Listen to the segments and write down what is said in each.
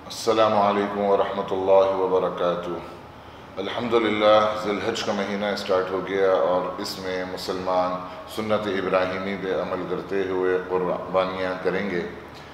السلام علیکم ورحمۃ اللہ وبرکاتہ۔ الحمدللہ ذی الحج کا مہینہ اسٹارٹ ہو گیا اور اس میں مسلمان سنت ابراہیمی پہ عمل کرتے ہوئے قربانیاں کریں گے۔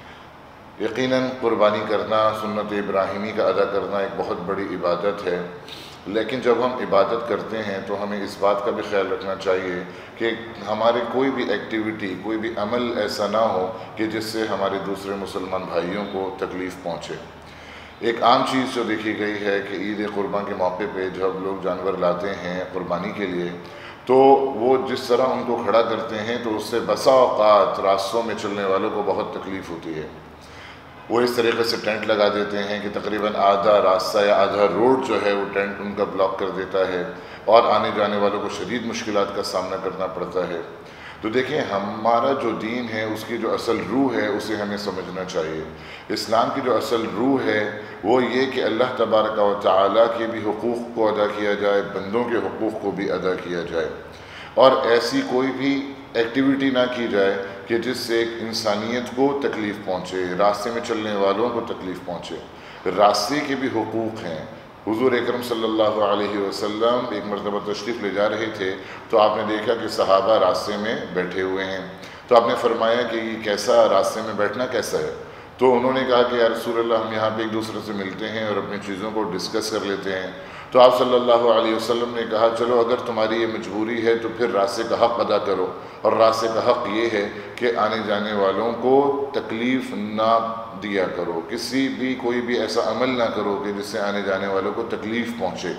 یقیناً قربانی کرنا، سنت ابراہیمی کا ادا کرنا ایک بہت بڑی عبادت ہے، لیکن جب ہم عبادت کرتے ہیں تو ہمیں اس بات کا بھی خیال رکھنا چاہیے کہ ہمارے کوئی بھی ایکٹیویٹی، کوئی بھی عمل ایسا نہ ہو کہ جس سے ہمارے دوسرے مسلمان بھائیوں کو تکلیف پہنچے۔ ایک عام چیز جو دیکھی گئی ہے کہ عید قربان کے موقع پہ جب لوگ جانور لاتے ہیں قربانی کے لیے تو وہ جس طرح ان کو کھڑا کرتے ہیں تو اس سے بسا اوقات راستوں میں چلنے والوں کو بہت تکلیف ہوتی ہے۔ وہ اس طریقے سے ٹینٹ لگا دیتے ہیں کہ تقریباً آدھا راستہ یا آدھا روڈ جو ہے وہ ٹینٹ ان کا بلاک کر دیتا ہے اور آنے جانے والوں کو شدید مشکلات کا سامنا کرنا پڑتا ہے۔ تو دیکھیں، ہمارا جو دین ہے اس کی جو اصل روح ہے اسے ہمیں سمجھنا چاہیے۔ اسلام کی جو اصل روح ہے وہ یہ کہ اللہ تبارک و تعالیٰ کے بھی حقوق کو ادا کیا جائے، بندوں کے حقوق کو بھی ادا کیا جائے، اور ایسی کوئی بھی ایکٹیویٹی نہ کی جائے کہ جس سے ایک انسانیت کو تکلیف پہنچے، راستے میں چلنے والوں کو تکلیف پہنچے۔ راستے کے بھی حقوق ہیں۔ حضور اکرم صلی اللہ علیہ وسلم ایک مرتبہ تشریف لے جا رہے تھے تو آپ نے دیکھا کہ صحابہ راستے میں بیٹھے ہوئے ہیں، تو آپ نے فرمایا کہ یہ کیسا راستے میں بیٹھنا کیسا ہے؟ تو انہوں نے کہا کہ یا رسول اللہ، ہم یہاں پہ ایک دوسرے سے ملتے ہیں اور اپنی چیزوں کو ڈسکس کر لیتے ہیں۔ تو آپ صلی اللہ علیہ وسلم نے کہا چلو اگر تمہاری یہ مجبوری ہے تو پھر راستے کا حق ادا کرو، اور راستے کا حق یہ ہے کہ آنے جانے والوں کو تکلیف نہ دیا کرو، کسی بھی کوئی بھی ایسا عمل نہ کرو کہ جس سے آنے جانے والوں کو تکلیف پہنچے۔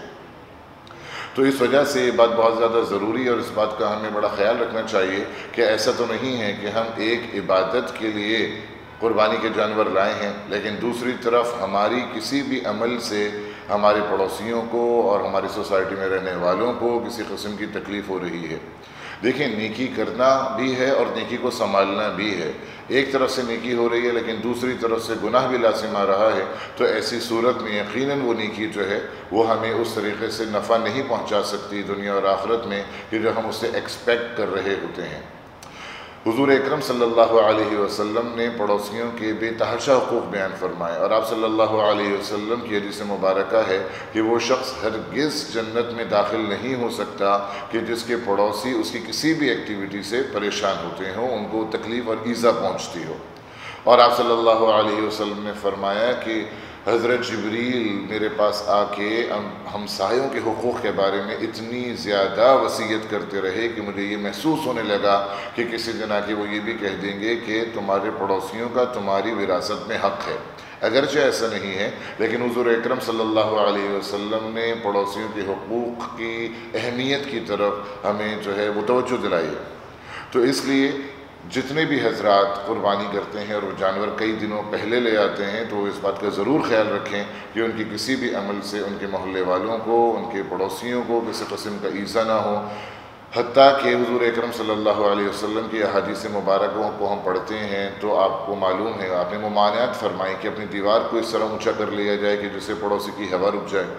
تو اس وجہ سے یہ بات بہت زیادہ ضروری ہے اور اس بات کا ہمیں بڑا خیال رکھنا چاہیے کہ ایسا تو نہیں ہے کہ ہم ایک عبادت کے لیے قربانی کے جانور لائے ہیں لیکن دوسری طرف ہماری کسی بھی عمل سے ہمارے پڑوسیوں کو اور ہماری سوسائٹی میں رہنے والوں کو کسی قسم کی تکلیف ہو رہی ہے۔ دیکھیں، نیکی کرنا بھی ہے اور نیکی کو سنبھالنا بھی ہے۔ ایک طرف سے نیکی ہو رہی ہے لیکن دوسری طرف سے گناہ بھی لازم آ رہا ہے، تو ایسی صورت میں یقیناً وہ نیکی جو ہے وہ ہمیں اس طریقے سے نفع نہیں پہنچا سکتی دنیا اور آخرت میں کہ جو ہم اس سے ایکسپیکٹ کر رہے ہوتے ہیں۔ حضور اکرم صلی اللہ علیہ وسلم نے پڑوسیوں کے بے تحاشا حقوق بیان فرمائے، اور آپ صلی اللہ علیہ وسلم کی حدیث مبارکہ ہے کہ وہ شخص ہرگز جنت میں داخل نہیں ہو سکتا کہ جس کے پڑوسی اس کی کسی بھی ایکٹیویٹی سے پریشان ہوتے ہوں، ان کو تکلیف اور ایذا پہنچتی ہو۔ اور آپ صلی اللہ علیہ وسلم نے فرمایا کہ حضرت جبریل میرے پاس آ کے ہمسایوں کے حقوق کے بارے میں اتنی زیادہ وصیت کرتے رہے کہ مجھے یہ محسوس ہونے لگا کہ کسی دن آ کے وہ یہ بھی کہہ دیں گے کہ تمہارے پڑوسیوں کا تمہاری وراثت میں حق ہے۔ اگرچہ ایسا نہیں ہے لیکن حضور اکرم صلی اللہ علیہ وسلم نے پڑوسیوں کے حقوق کی اہمیت کی طرف ہمیں جو ہے وہ توجہ دلائی ہے۔ تو اس لیے جتنے بھی حضرات قربانی کرتے ہیں اور وہ جانور کئی دنوں پہلے لے آتے ہیں تو اس بات کا ضرور خیال رکھیں کہ ان کی کسی بھی عمل سے ان کے محلے والوں کو، ان کے پڑوسیوں کو کسی قسم کا ایذا نہ ہو۔ حتیٰ کہ حضور اکرم صلی اللہ علیہ وسلم کی احادیث مبارکوں کو ہم پڑھتے ہیں تو آپ کو معلوم ہے، آپ نے ممانعت فرمائی کہ اپنی دیوار کو اس طرح اونچا کر لیا جائے کہ جس سے پڑوسی کی ہوا رک جائے،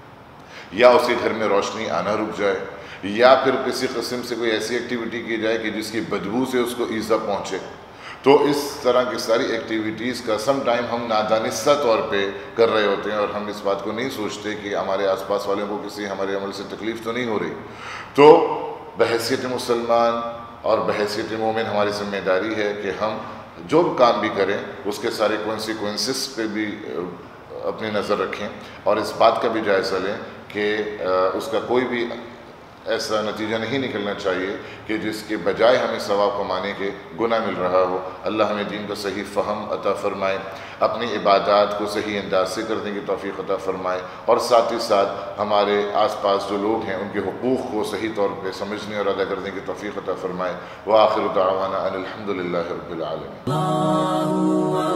یا اس کے گھر میں روشنی آنا رک جائے، یا پھر کسی قسم سے کوئی ایسی ایکٹیویٹی کی جائے کہ جس کی بدبو سے اس کو ایذا پہنچے۔ تو اس طرح کی ساری ایکٹیویٹیز کا سم ٹائم ہم نادانستہ طور پہ کر رہے ہوتے ہیں اور ہم اس بات کو نہیں سوچتے کہ ہمارے آس پاس والوں کو کسی ہمارے عمل سے تکلیف تو نہیں ہو رہی۔ تو بحیثیت مسلمان اور بحیثیت مومن ہماری ذمہ داری ہے کہ ہم جو کام بھی کریں اس کے سارے کونسیکوینسز پہ بھی اپنی نظر رکھیں اور اس بات کا بھی جائزہ لیں کہ اس کا کوئی بھی ایسا نتیجہ نہیں نکلنا چاہیے کہ جس کے بجائے ہمیں ثواب کمانے کے گناہ مل رہا ہو۔ اللہ ہمیں دین کا صحیح فہم عطا فرمائے، اپنی عبادات کو صحیح انداز سے کرنے کی توفیق عطا فرمائے، اور ساتھ ہی ساتھ ہمارے آس پاس جو لوگ ہیں ان کے حقوق کو صحیح طور پہ سمجھنے اور ادا کرنے کی توفیق عطا فرمائے۔ وآخر دعوانا ان الحمدللہ رب العالمین۔